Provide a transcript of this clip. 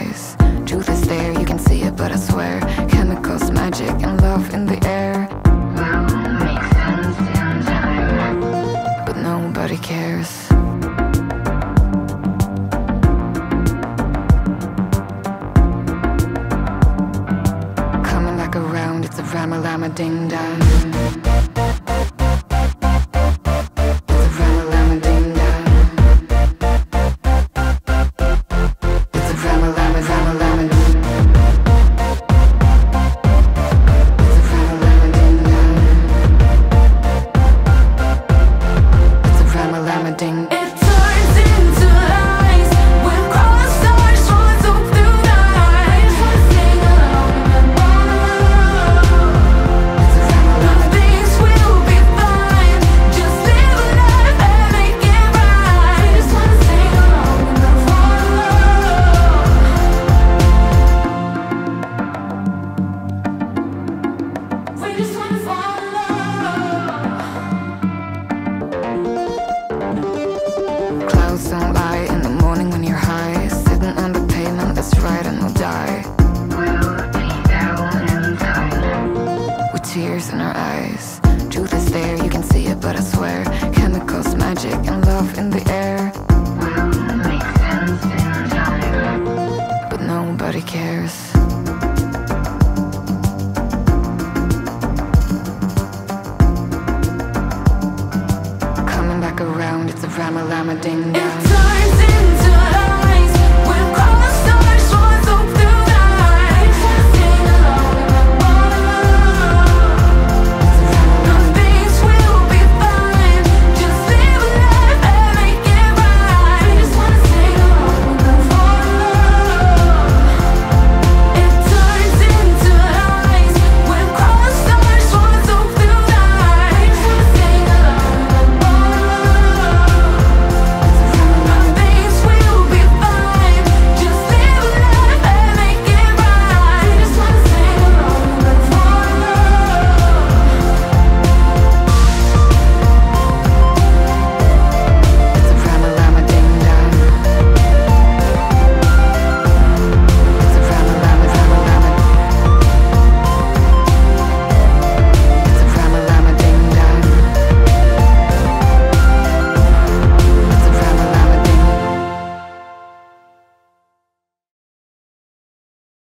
eyes. Truth is there, you can see it, but I swear chemicals, magic, and love in the air. Will make sense in time, but nobody cares. Coming back around, it's a Ramalama ding dong. Clouds don't lie in the morning when you're high. Sitting on the pavement, that's right, and we'll die. We'll be down in time, with tears in our eyes. Truth is there, you can see it, but I swear chemicals, magic, and love in the air. Will make sense in time, but nobody cares.